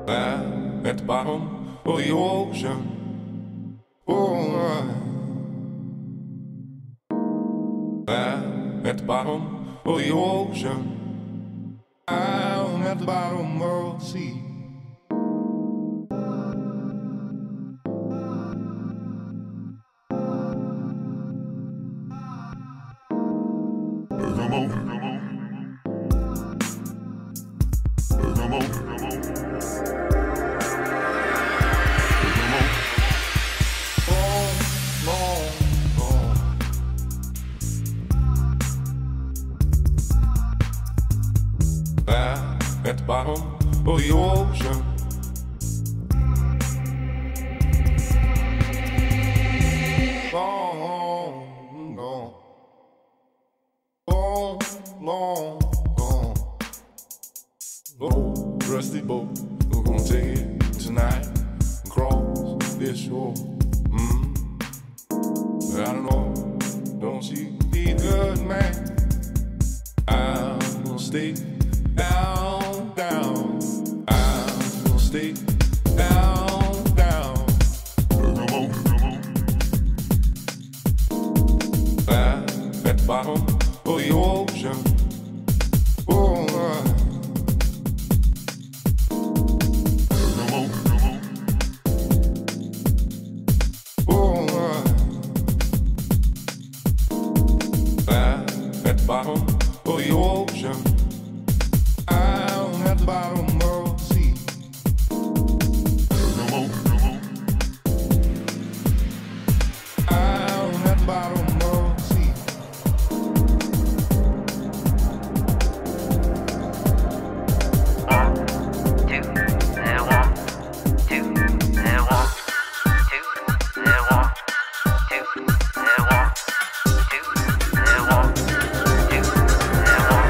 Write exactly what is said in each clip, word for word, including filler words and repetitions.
Down at the bottom of the ocean. Oh, down at the bottom of the ocean. Down at the bottom of the sea. Come on, come on. Come on, come on. At the bottom of the ocean. Long gone, long, long gone. Oh, rusty boat, we're gonna take it tonight and cross this shore. Mm. I don't know, don't you need good man? I'm gonna stay down, down. I'm gonna stay down, down. Come on, come on. Down at the bottom of the ocean. Oh, uh. Come on, come on. Oh, uh. Down at the bottom of the ocean. Down at the bottom of the sea. Come on, come on. Down at the bottom of the sea. One, two, and one, two, and one, two, and one, two, and one, two, and one, two, and one.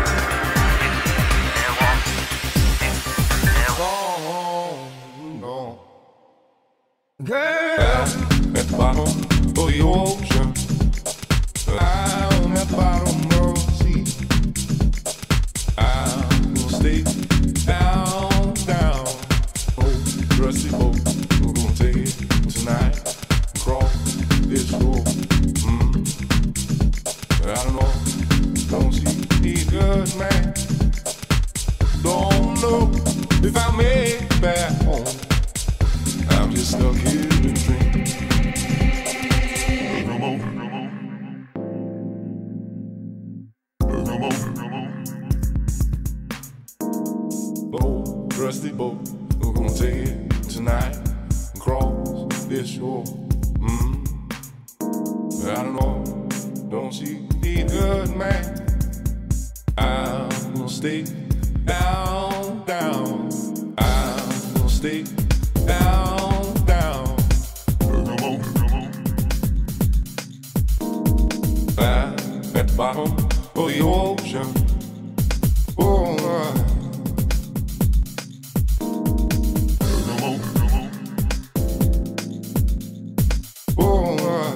Girl, at the bottom of the ocean. I'm at the bottom of the sea. I'm gonna stay down, down. Oh, rusty boat, we're gonna take it tonight and cross this shore. Mm. I don't know, don't see me good man. Don't know if I make it back home. I'm just stuck here in a dream. Come on, come on. Come on, come on. Oh, rusty boat, we're gonna take it tonight and cross this shore. Mm. I don't know, don't you need good man? I'm gonna stay down, down. I'm gonna stay down, down. Come on, come on. Down at the bottom of the ocean. Oh, uh. Come on, come on. Oh, uh.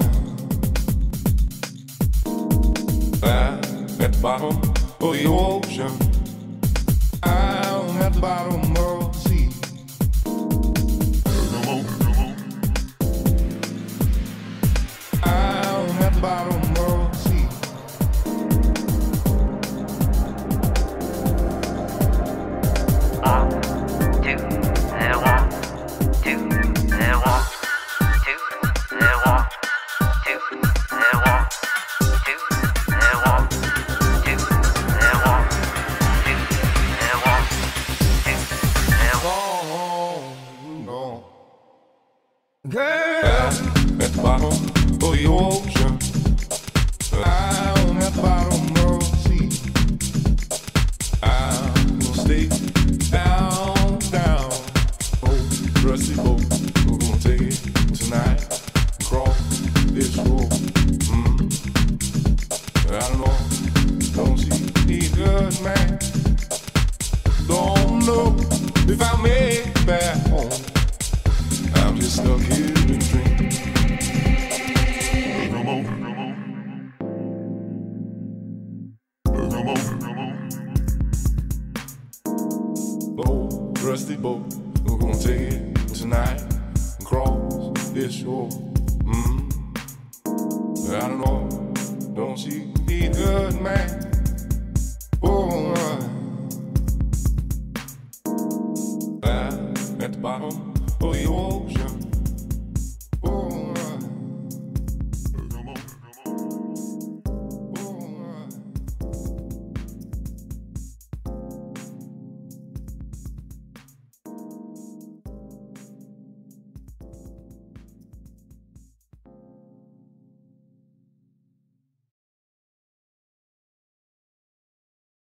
Down at the bottom of the ocean. Down at the bottom of the sea. Come on, come on. Down at the bottom of the sea. One, two, and one, two, and one, two, and one, two, and one, two, and one, two, and one, two, and one, two, and one. Long gone. Girl, at the bottom of the ocean. Down at the bottom of the sea. I'm gonna stay down, down. Oh, rusty boat, we're gonna take it tonight and cross this shore. Mm. I don't know, don't see me good man. Don't know if I make it back home. I'm just stuck here in a dream. Come on, come on. Come on, come on. Oh, rusty boat, we're gonna take it tonight and cross this shore. Mm. I don't know, don't she be good, man? Oh, uh, at the bottom of your